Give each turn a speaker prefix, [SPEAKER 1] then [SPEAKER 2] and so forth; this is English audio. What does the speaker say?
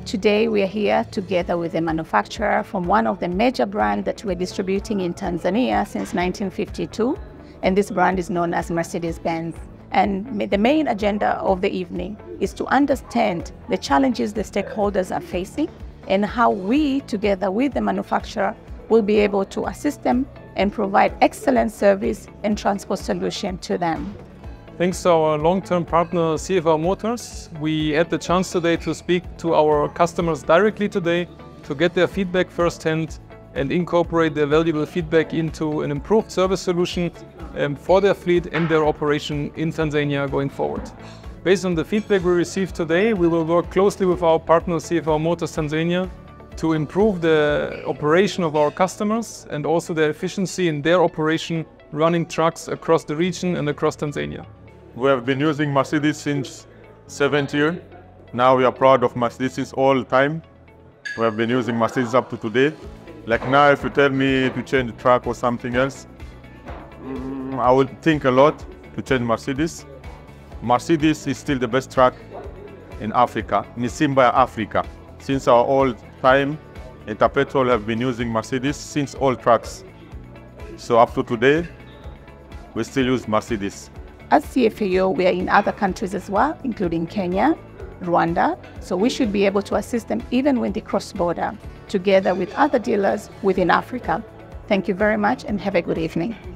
[SPEAKER 1] Today we are here together with a manufacturer from one of the major brands that we're distributing in Tanzania since 1952, and this brand is known as Mercedes-Benz. And the main agenda of the evening is to understand the challenges the stakeholders are facing and how we, together with the manufacturer, will be able to assist them and provide excellent service and transport solution to them.
[SPEAKER 2] Thanks to our long-term partner CFAO Motors, we had the chance today to speak to our customers directly today to get their feedback firsthand and incorporate their valuable feedback into an improved service solution for their fleet and their operation in Tanzania going forward. Based on the feedback we received today, we will work closely with our partner CFAO Motors Tanzania to improve the operation of our customers and also their efficiency in their operation running trucks across the region and across Tanzania.
[SPEAKER 3] We have been using Mercedes since 7th year. Now we are proud of Mercedes all the time. We have been using Mercedes up to today. Like now, if you tell me to change the truck or something else, I would think a lot to change Mercedes. Mercedes is still the best truck in Africa, in Simba, Africa. Since our old time, Interpetrol have been using Mercedes since all trucks. So up to today, we still use Mercedes.
[SPEAKER 1] As CFAO, we are in other countries as well, including Kenya, Rwanda, so we should be able to assist them even when they cross border, together with other dealers within Africa. Thank you very much and have a good evening.